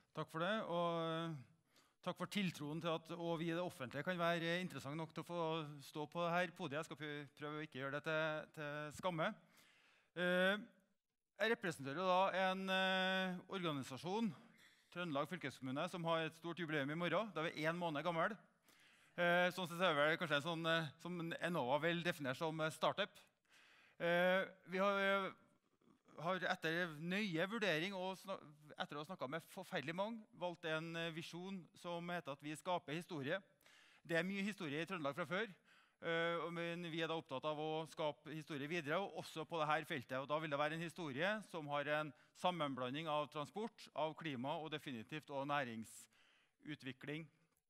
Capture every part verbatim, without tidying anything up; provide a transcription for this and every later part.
Takk for det, og takk for tiltroen til at og vi i det offentlige kan være interessant nok til å få stå på dette podiet. Jeg skal prøve å ikke gjøre det til, til skamme. Jeg representerer da en organisasjon, Trøndelag fylkeskommune, som har et stort jubileum i morgen. Da er vi en måned gammel. Sånn sett er det kanskje en sånn, som Enova vel definerer som startup. Vi har, har etter nøye vurdering og etter å ha snakket med forferdelig mange, valgt en visjon som heter at vi skaper historie. Det er mye historie i Trøndelag fra før, men vi er da opptatt av å skape historie videre, og også på dette feltet. Og da vil det være en historie som har en sammenblanding av transport, av klima og definitivt og næringsutvikling.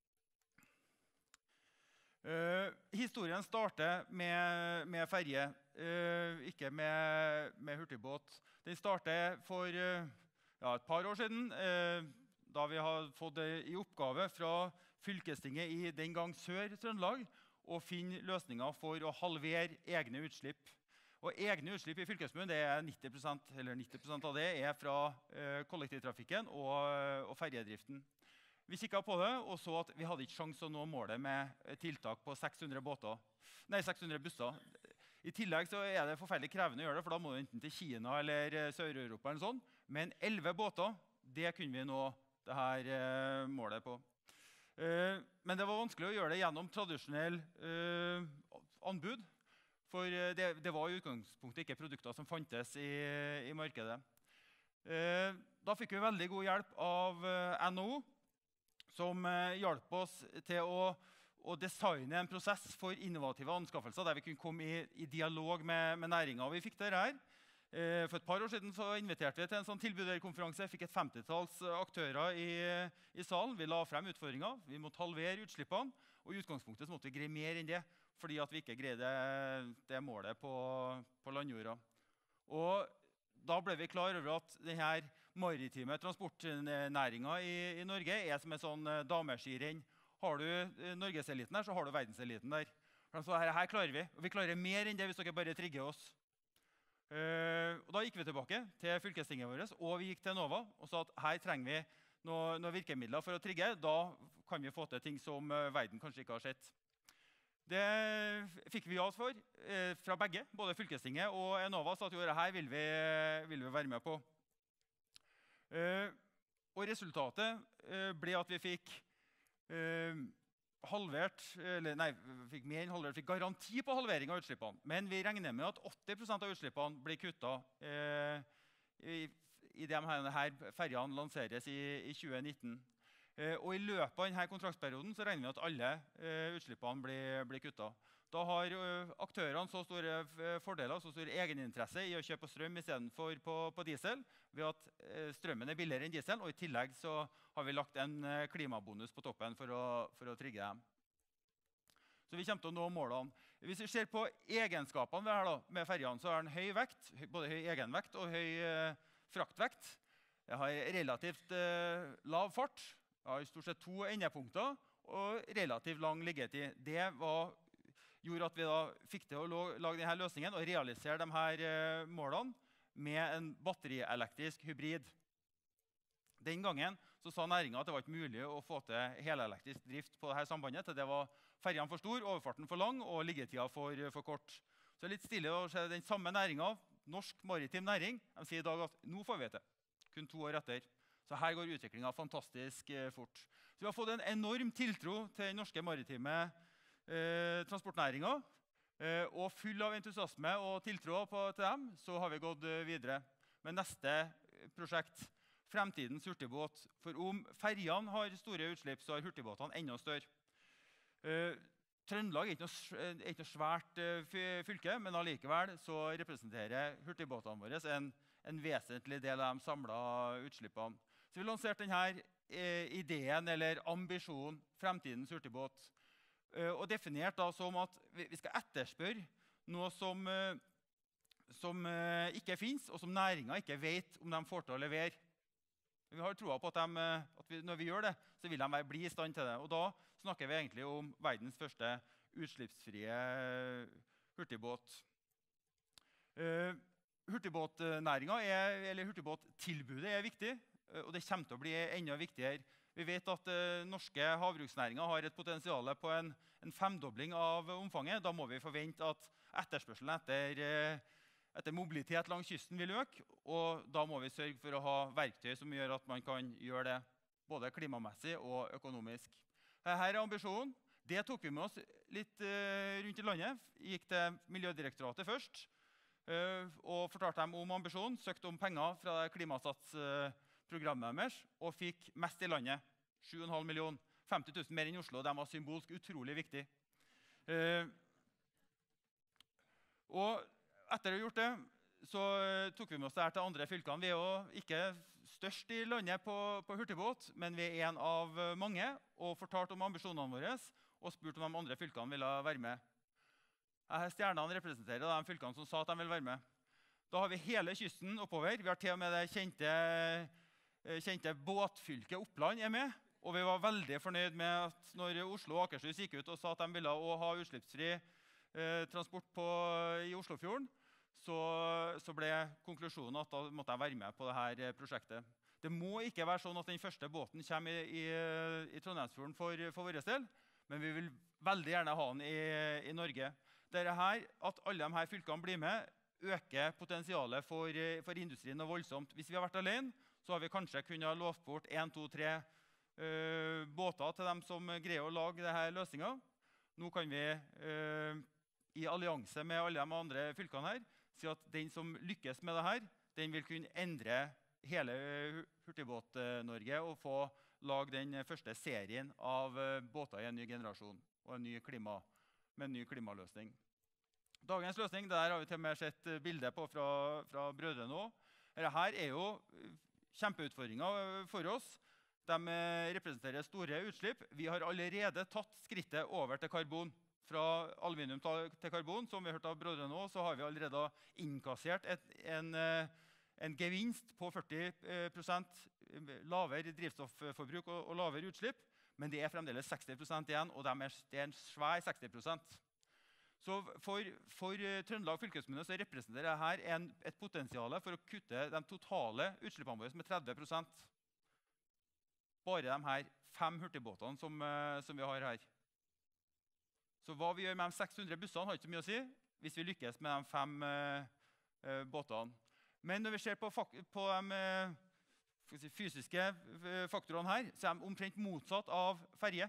Uh, historien starter med, med ferje, uh, ikke med, med hurtigbåt. Den starter for uh, ja, et par år siden, uh, da vi har fått uh, i oppgave fra fylkestinget i den gang Sør-Trøndelag å finne løsninger for å halvere egne utslipp. Og egne utslipp i fylkeskommunen, det er nitti prosent, eller nitti prosent av det er fra uh, kollektivtrafikken og, og ferjedriften. Vi kikket på det og så at vi hadde ikke sjans å nå målet med tiltak på seks hundre båter. Nei, seks hundre busser. I tillegg så er det forferdelig krevende å gjøre det, for da må du enten til Kina eller Sør-Europa eller sånn. Men elleve båter, det kunne vi nå det her eh, målet på. Eh, men det var vanskelig å gjøre det gjennom tradisjonell eh, anbud, for det, det var i utgangspunktet ikke produkter som fantes i, i markedet. Eh, da fikk vi veldig god hjelp av eh, N H O, som hjalp oss til å, å designe en prosess for innovative anskaffelser, der vi kunne komme i, i dialog med, med næringen. Og vi fikk det her. Eh, for et par år siden så inviterte vi til en sånn tilbuderkonferanse. Jeg fikk et femtitalls aktører i, i salen. Vi la frem utfordringer. Vi måtte halvere utslippene, og i utgangspunktet så måtte vi greie mer enn det, fordi at vi ikke greide det målet på, på landjorda. Og da ble vi klar over at denne maritime transportnæringen i, i Norge er som en sånn dameskirenn. Har du Norgeseliten her, så har du verdenseliten der. Så her, her klarer vi, og vi klarer mer enn det hvis dere bare trigger oss. Uh, og da gikk vi tilbake til fylkestinget vårt, og vi gikk til Enova og sa at her trenger vi noen noe virkemidler for å trigge. Da kan vi få til ting som uh, verden kanskje ikke har sett. Det fikk vi alt for, eh, fra begge, både fylkestinget og Enova, så at jo, her vil vi, vil vi være med på. Eh, og resultatet eh, ble at vi fikk eh, halvert, eller nei, fikk mer enn halvert, fikk garanti på halvering av utslippene. Men vi regner med at åtti prosent av utslippene blir kuttet eh, i, i de her ferjene lanseres i, i tjue nitten. Eh, og i løpet av denne kontraktsperioden så regner vi at alle eh, utslippene blir, blir kuttet. Da har uh, aktørene så store fordeler, så stor egeninteresse i å kjøpe strøm i stedet for på, på diesel, ved at uh, strømmen er billigere enn diesel, og i tillegg så har vi lagt en uh, klimabonus på toppen for å, for å trigge dem. Så vi kommer til å nå målene. Hvis vi ser på egenskapene vi har da, med ferjene, så har den høy vekt, både høy egenvekt og høy uh, fraktvekt. Jeg har relativt uh, lav fart, jeg har stort sett to endepunkter, og relativt lang liggetid. Det var gjorde at vi da fikk til å lage denne løsningen og realisere de her eh, målene med en batterielektrisk hybrid. Den gangen så sa næringen at det var ikke mulig å få til helelektrisk drift på dette sambandet, til det var ferjene for stor, overfarten for lang og liggetiden for, for kort. Så det er litt stille å se den samme næringen, norsk maritim næring, de sier i dag at nå får vi det, kun to år etter. Så her går utviklingen fantastisk eh, fort. Så vi har fått en enorm tiltro til den norske maritime Eh, transportnæringen, eh, og full av entusiasme og tiltro på, til dem, så har vi gått eh, videre med neste prosjekt, fremtidens hurtigbåt. For om ferjene har store utslipp, så har hurtigbåtene enda større. Eh, Trøndelag er ikke noe, er ikke noe svært eh, fylke, men allikevel så representerer hurtigbåtene våre en, en vesentlig del av de samlede utslippene. Så vi lanserte denne eh, ideen eller ambisjonen, fremtidens hurtigbåt, og definert da som at vi skal etterspørre noe som, som ikke finnes, og som næringen ikke vet om de får til å levere. Vi har troa på at, de, at vi, når vi gjør det, så vil de bli i stand til det. Og da snakker vi egentlig om verdens første utslippsfrie hurtigbåt. Uh, hurtigbåtnæringen er, eller hurtigbåttilbudet er viktig. og det kommer til å bli enda viktigere. Vi vet at uh, norske havbruksnæringer har et potensial på en, en femdobling av omfanget. Da må vi forvente at etterspørselen etter, uh, etter mobilitet langs kysten vil øke, og da må vi sørge for å ha verktøy som gjør at man kan gjøre det både klimamessig og økonomisk. Her er ambisjonen. Det tok vi med oss litt uh, rundt i landet. Gikk til Miljødirektoratet først, uh, og fortalte dem om ambisjonen, søkte om penger fra Klimasats-programmet uh, deres, og fikk mest i landet, sju komma fem millioner, femti tusen mer enn Oslo, og de var symbolsk utrolig viktig. Uh, og etter å ha gjort det, så uh, tok vi med oss det her til andre fylkene. Vi er jo ikke størst i landet på, på hurtigbåt, men vi er en av mange, og fortalte om ambisjonene våre, og spurte om de andre fylkene ville være med. Her stjernene representerer de fylkene som sa at de ville være med. Da har vi hele kysten oppover. Vi har til og med det kjente, kjente båtfylket Oppland er med, og vi var veldig fornøyd med at når Oslo og Akershus gikk ut og sa at de ville ha utslippsfri eh, transport på, i Oslofjorden, Så, så ble konklusjonen at da måtte jeg være med på dette prosjektet. Det må ikke være sånn at den første båten kommer i, i, i Trondheimsfjorden for, for vår del, men vi vil veldig gjerne ha den i, i Norge. Dette her, at alle disse fylkene blir med, øker potensialet for, for industrien noe voldsomt. Hvis vi har vært alene, så har vi kanskje kunnet lovt bort en, to, tre uh, båter til dem som greier å lage denne løsningen. Nå kan vi uh, i allianse med alle de andre fylkene her, si at den som lykkes med det her, den vil kunne endre hele Hurtigbåt-Norge og få lage den første serien av båter i en ny generasjon og en ny klima, med en ny klimaløsning. Dagens løsning, der har vi til og med sett bilder på fra, fra brødrene også. Dette er jo kjempeutfordringer for oss. De representerer store utslipp. Vi har allerede tatt skrittet over til karbon. Fra aluminium til karbon, som vi har hørt av brødrene nå, så har vi allerede innkassert et, en, en gevinst på førti prosent lavere drivstofforbruk og, og lavere utslipp, men det er fremdeles seksti prosent igjen, og de er, det er en svær seksti prosent. Så for, for Trøndelag fylkeskommune så representerer dette en, et potensial for å kutte de totale utslippene våre med tretti prosent. Bare de her fem hurtigbåtene som, som vi har her. Så hva vi gjør med de seks hundre bussene har ikke så mye å si, hvis vi lykkes med de fem uh, båtene. Men når vi ser på, på de uh, si, fysiske faktorene her, så er de omtrent motsatt av ferje.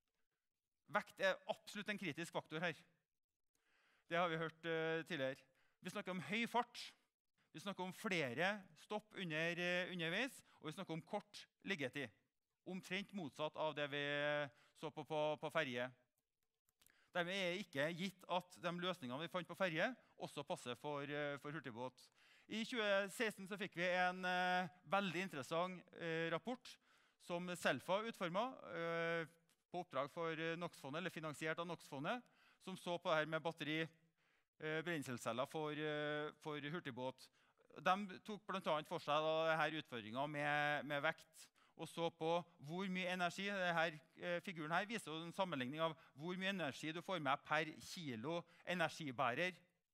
Vekt er absolutt en kritisk faktor her. Det har vi hørt uh, tidligere. Vi snakker om høy fart, vi snakker om flere stopp under, uh, underveis, og vi snakker om kort liggetid. Omtrent motsatt av det vi så på på, på ferje. Dermed er det ikke gitt at de løsningene vi fant på ferje også passer for, for hurtigbåt. I tjue seksten så fikk vi en uh, veldig interessant uh, rapport som Selfa utformet uh, på oppdrag for NOx-fondet, eller finansiert av NOx-fondet, som så på det her med batteri, uh, brenselceller for, uh, for hurtigbåt. De tok blant annet for seg denne utfordringen med, med vekt, og så på hvor mye energi. Denne figuren her viser en sammenligning av hvor mye energi du får med per kilo energibærer.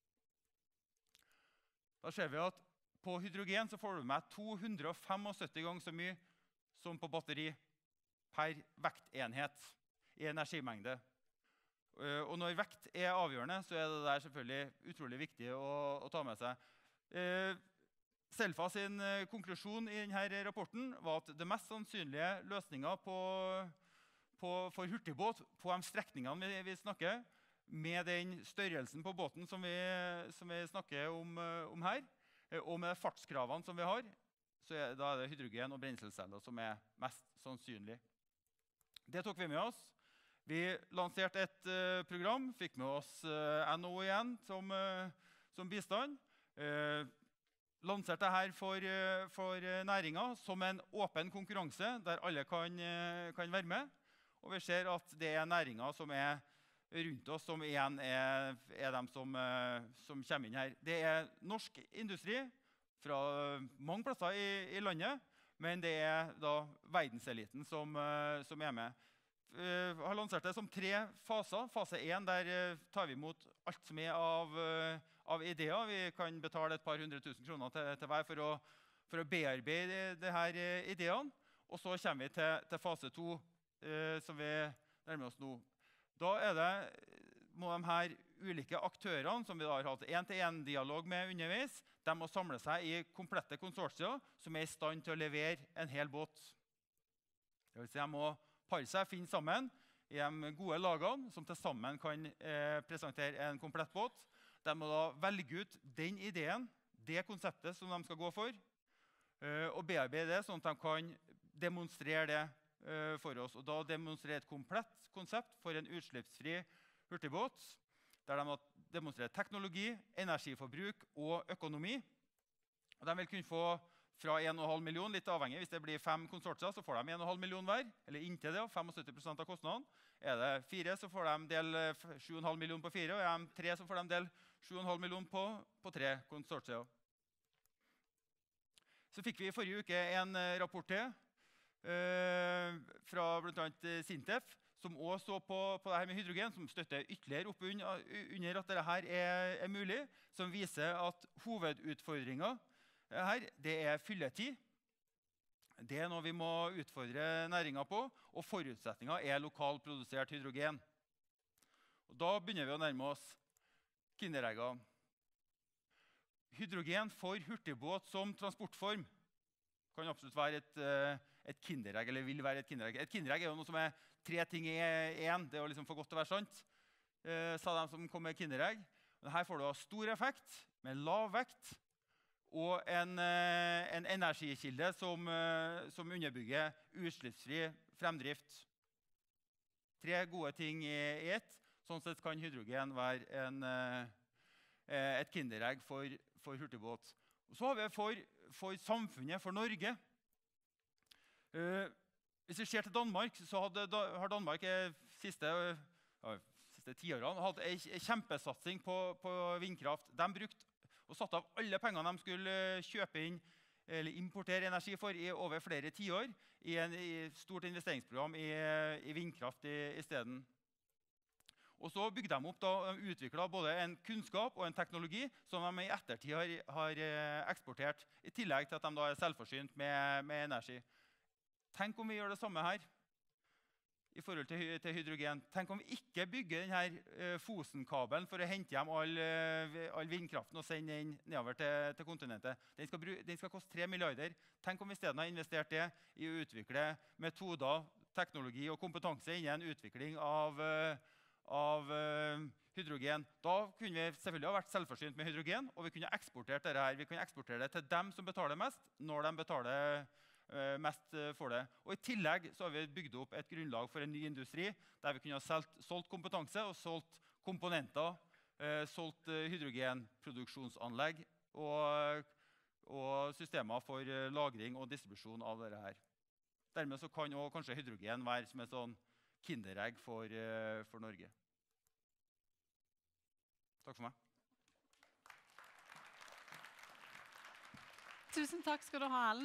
Da ser vi at på hydrogen så får du med to hundre syttifem ganger så mye som på batteri per vektenhet i energimengde. Og når vekt er avgjørende, så er det der selvfølgelig utrolig viktig å, å ta med seg. Selfa sin konklusjon i denne rapporten var at det mest sannsynlige løsningen på, på, for hurtigbåt på de strekningene vi, vi snakker, med den størrelsen på båten som vi, som vi snakker om, om her, og med fartskravene som vi har, så er, da er det hydrogen og brenselceller som er mest sannsynlig. Det tok vi med oss. Vi lanserte et uh, program, fikk med oss uh, N O igjen som, uh, som bistand. Uh, lanserte dette for, for næringen som en åpen konkurranse, der alle kan, kan være med. Og vi ser at det er næringer som er rundt oss, som igjen er, er de som, som kommer inn her. Det er norsk industri fra mange plasser i, i landet, men det er da verdenseliten som, som er med. Vi har lansert det som tre faser. Fase én, der tar vi imot alt som er av, av ideer. Vi kan betale et par hundre tusen kroner til, til hver for å, for å bearbeide de her ideene. Og så kommer vi til, til fase to, eh, som vi nærmer oss nå. Da er det, må de her ulike aktørene, som vi da har hatt en-til-en-dialog med underveis, de må samle seg i komplette konsortier som er i stand til å levere en hel båt. Det vil si, de må pare seg, finne sammen i de gode lagene, som til sammen kan eh, presentere en komplett båt. De må da velge ut den ideen, det konseptet som de skal gå for, eh, og bearbeide det, sånn at de kan demonstrere det eh, for oss. Og da demonstrere et komplett konsept for en utslippsfri hurtigbåt, der de har demonstrert teknologi, energiforbruk og økonomi. Og de vil kunne få fra en komma fem million, litt avhengig. Hvis det blir fem konsortier, så får de en komma fem million hver, eller inntil det, og syttifem prosent av kostnaden. Er det fire, så får de del sju komma fem million på fire, og er de tre, så får de del sju komma fem million på, på tre konsortier. Så fikk vi i forrige uke en rapport til eh, fra blant annet Sintef, som også så på, på det her med hydrogen, som støtter ytterligere opp under, under at dette her er, er mulig, som viser at hovedutfordringen her, det er fylletid. Det er noe vi må utfordre næringen på, og forutsetningen er lokalprodusert hydrogen. Og da begynner vi å nærme oss kindereggene. Hydrogen for hurtigbåt som transportform kan absolutt være et, et kinderegg, eller vil være et kinderegg. Et kinderegg er jo noe som er tre ting i én. Det er jo liksom for godt til å være sant, eh, sa de som kom med kinderegg. Men her får du stor effekt, med lav vekt, og en, en energikilde som, som underbygger utslippsfri fremdrift. Tre gode ting i ett. Sånn sett kan hydrogen være en, et kinderegg for, for hurtigbåt. Og så har vi for, for samfunnet, for Norge. Hvis vi ser til Danmark, så hadde, har Danmark de siste, ja, siste tiårene hatt en kjempesatsing på, på vindkraft. De brukte og satt av alle pengene de skulle kjøpe inn eller importere energi for i over flere tiår i et stort investeringsprogram i, i vindkraft i, i stedet. Og så bygde de opp, da, de utviklet både en kunnskap og en teknologi som de i ettertid har, har eksportert, i tillegg til at de da er selvforsynt med, med energi. Tenk om vi gjør det samme her i forhold til, til hydrogen. Tenk om vi ikke bygger denne uh, Fosen-kabelen for å hente hjem all, uh, all vindkraften og sende den nedover til, til kontinentet. Den skal, den skal koste tre milliarder. Tenk om vi i stedet har investert det i å utvikle metoder, teknologi og kompetanse innen utvikling av, uh, av uh, hydrogen. Da kunne vi selvfølgelig ha vært selvforsynt med hydrogen, og vi kunne eksportert dette her. Vi kunne eksportere det til dem som betaler mest, når de betaler mest for det. Og i tillegg så har vi bygd opp et grunnlag for en ny industri, der vi kunne ha solgt, solgt kompetanse og solgt komponenter, eh, solgt hydrogenproduksjonsanlegg og, og systemer for lagring og distribusjon av dette her. Dermed så kan også kanskje hydrogen være som et sånn kinderegg for, eh, for Norge. Takk for meg. Tusen takk skal du ha, Ellen.